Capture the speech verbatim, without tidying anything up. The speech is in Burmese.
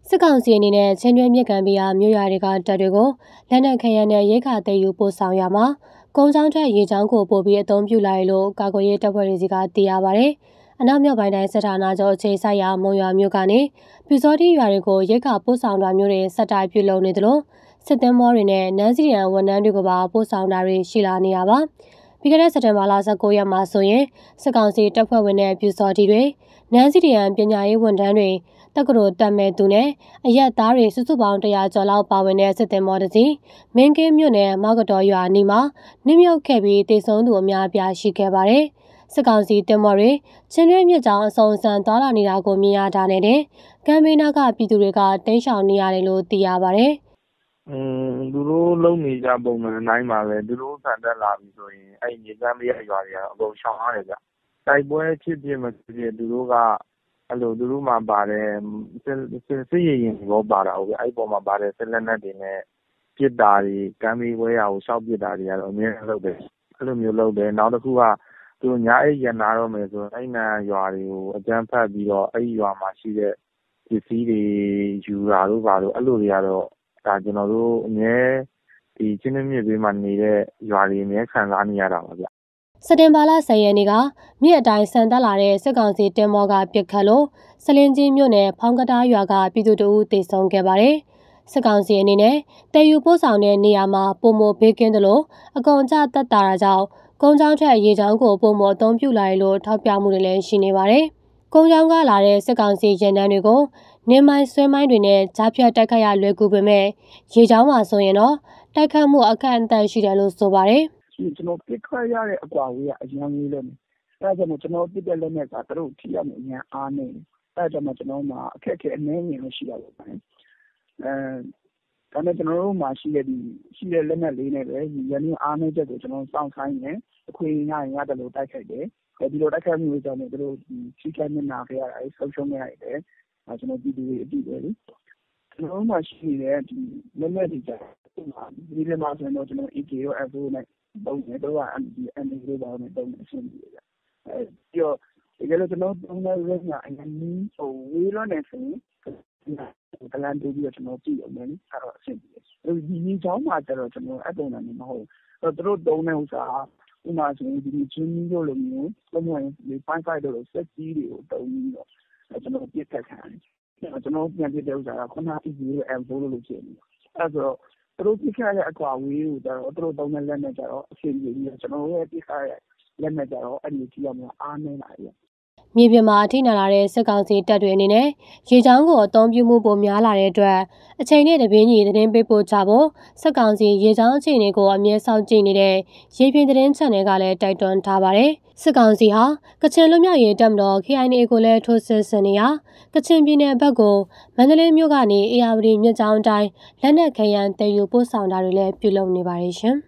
စစ်ကောင်စီအနေနဲ့ချင်းတွင်းမြစ်ကမ်းပြားမြို့ရွာတွေကတပ်တွေကိုလက်နက်ခဲယမ်းနဲ့ရိတ်ခါသိမ်းယူပို့ဆောင်ရမှာကုန်းချောင်းထက်ရေချောင်းကိုပို့ပြီးအသုံးပြုလာရလို့ကာကွယ်ရေးတပ်ဖွဲ့တွေစီကသိရပါဗျ။အနောက်မြောက်ပိုင်းတိုင်းစစ်ဌာနချုပ်အခြေစိုက်ရာမုံရွာမြို့ကနေပြူစောတိရွာတွေကိုရိတ်ခါပို့ဆောင်တာမျိုးတွေစက်တိုက်ပြုလုပ်နေသလိုစစ်သင်းမောတွေနဲ့နန်းစီရန်ဝန်ထမ်းတွေကိုပါပို့ဆောင်တာတွေရှိလာနေတာပါ။ပြီးခဲ့တဲ့စက်တင်ဘာလ၁၉ရက်မှာဆိုရင်စစ်ကောင်စီတပ်ဖွဲ့ဝင်တဲ့ပြူစောတိတွေနန်းစီရန်ပညာရေးဝန်ထမ်းတွေတက္ကသိုလ်တက်မဲ့သူနဲ့အရက်သားတွေစုစုပေါင်းတရာကျော်လောက်ပါဝင်တဲ့စစ်သင်္ဘောတစ်စီးမင်းကင်းမြို့နယ်မောက်ကတော်ရွာအနီးမှာနစ်မြုပ်ခဲ့ပြီးတေဆုံးသူအများအပြားရှိခဲ့ပါတယ်။စစ်ကောင်စီတင်မော်တွေချင်းတွင်းမြစ်ကြောင်အစုံအစံသွားလာနေတာကိုမြင်ရတာနဲ့တဲ့ကမ်ဘေးနာကပြည်သူတွေကတင်းရှောင်နေရတယ်လို့သိရပါတယ်။အင်းသူတို့လုံနေကြပုံမှန်အတိုင်းပါပဲသူတို့ဆန်တက်လာပြီဆိုရင်အဲ့ဒီကမ်ဘေးရွာတွေကအကုန်ရှောင်ရတယ်ဗျ။တိုက်ပွဲဖြစ်ဖြစ်မဖြစ်သူတို့ကအဲ့လိုသူတို့မှပါတယ်စစ်ရရင်ဘောပါတာဟုတ်ပြီအဲ့ပေါ်မှာပါတယ်ဆက်လက်နက်တွေနဲ့ပြစ်တာတွေကမ်းမီးဝဲရကိုရှောက်ပြစ်တာတွေကတော့အများကြီးလုပ်တယ်အဲ့လိုမျိုးလုပ်တယ်နောက်တစ်ခုကသူတို့ညာအိတ်ရနာတော့မယ်ဆိုအဲ့နာရွာတွေကိုအကြမ်းဖက်ပြီးတော့အဲ့ဒီရွာမှာရှိတဲ့ပစ္စည်းတွေယူတာတို့ပါတော့အဲ့လိုတွေကတော့ဒါကျွန်တော်တို့အများဒီချင်းနှင်းမြစ်ဘေးမှာနေတဲ့ရွာတွေအများခံစားနေရတာပါဗျစက်တင်ဘာလ၁၀ရက်နေ့ကမြစ်အတိုင်းဆန်တက်လာတဲ့စစ်ကောင်စီတင်မောကပြစ်ခတ်လို့စလင်းကြီးမြို့နယ်ဖောင်းကတားရွာကပြည်သူတို့တေဆုံးခဲ့ပါတယ်။စစ်ကောင်စီအနေနဲ့တဲယူပို့ဆောင်တဲ့နေရာမှာပုံမဘေးကင်းတယ်လို့အကုန်ကြတက်တာတာကြောင့်ကုန်းချောင်းထက်ရေချောင်းကိုပုံမအသုံးပြုလာရလို့ထောက်ပြမှုတွေလည်းရှိနေပါတယ်။ကုန်းချောင်းကလာတဲ့စစ်ကောင်စီရင်တန်းတွေကိုနင်းမိုင်းဆွဲမိုင်းတွေနဲ့ကြားဖြတ်တိုက်ခတ်ရလွယ်ကူပေမဲ့ရေချောင်းမှာဆိုရင်တော့တိုက်ခတ်မှုအခက်အခဲရှိတယ်လို့ဆိုပါတယ်။ကျွန်တော်ပြစ်ခတ်ရတဲ့အကွာဝေးကအရင်လေးလို့အဲဒါကြောင့်ကျွန်တော်ပြစ်တဲ့လက်နဲ့ကသူတို့ထိရမယ်အရင်အားနေအဲဒါကြောင့်ကျွန်တော်မှာအခက်အခဲအနည်းငယ်လို့ရှိရပါမယ်အဲဒါနဲ့ကျွန်တော်တို့မှာရှိတဲ့ဒီရှိတဲ့လက်နဲ့လေးနဲ့ပဲဒီရင်းနှီးအားနေချက်ကိုကျွန်တော်စောင့်ဆိုင်နေအခွင့်အရေးရရင်ရတယ်လို့တိုက်ခိုက်တယ်ဒီလိုတိုက်ခိုက်မှုတွေကြောင့်တို့ဒီထိခိုက်နေနာခဲ့ရတာဆုံးရှုံးနေရတယ်အဲကျွန်တော်ပြည်သူတွေအတိပဲလေကျွန်တော်မှာရှိတဲ့ဒီလက်နဲ့ဒီကြဒီလက်မှာဆိုတော့ကျွန်တော် A K ရော F O နဲ့ပုံနေတော့အန်ဒီအန်ဒီလိုပါနဲ့ပုံနေရှင်းပြရအဲပြောဒီကလေးကျွန်တော်တုံးတဲ့ရင်းကအရင်ဟိုဝေးလို့နေဆိုရင်ကလန်တူပြီးတော့ကျွန်တော်ကြည့်အောင်မယ်အဲ့တော့အဆင်ပြေဒီဒီချောင်းမှာကျတော့ကျွန်တော်အတုံးနေမဟုတ်တော့သူတို့တုံးတဲ့ဥစ္စာဥမာဆိုရင်ဒီချင်းကြီးတို့လိုမျိုးပုံမှန်ဒီပိုင်းဖိုက်တို့လိုစက်ကြီးတွေကိုတုံးပြီးတော့ကျွန်တော်ပြစ်ခတ်ခံတယ်ကျွန်တော်ပြန်ပြတဲ့ဥစ္စာကခုနက A K ရော F O လို့ဖြစ်နေအဲ့ဆိုသူတို့ပြစ်ခတ်တဲ့အကွာဝေးကိုကျတော့သူတို့တုံးတဲ့လက်နဲ့ကျတော့အဆင်ပြေပြီးကျွန်တော်ရဲ့ပြစ်ခတ်ရဲ့လက်နဲ့ကျတော့အဲ့ဒီကြည့်ရမှာအားနေလာရဲ့မြေပြင်မှာအထိနာလာတဲ့စစ်ကောင်စီတပ်တွေအနေနဲ့ရေချောင်းကိုအသုံးပြုမှုပိုများလာတဲ့အတွက်အချိန်နဲ့တပြေးညီသတင်းပေးပို့ကြဖို့စစ်ကောင်စီရေချောင်းအခြေအနေကိုအမြဲစောင့်ကြည့်နေတဲ့ရေပြင်သတင်း channel ကလည်းတိုက်တွန်းထားပါတယ်။စစ်ကောင်စီဟာကချင်လွတ်မြောက်ရေးတပ်မတော် K I A ကိုလည်းထိုးစစ်ဆင်နေရာကချင်ပြည်နယ်ဘက်ကိုမန္တလေးမြို့ကနေအေရဝတီမြစ်ကြောင်းအတိုင်းလက်နက်ခဲယမ်းတည်ယူပို့ဆောင်တာတွေလည်းပြုလုပ်နေပါတယ်ရှင်။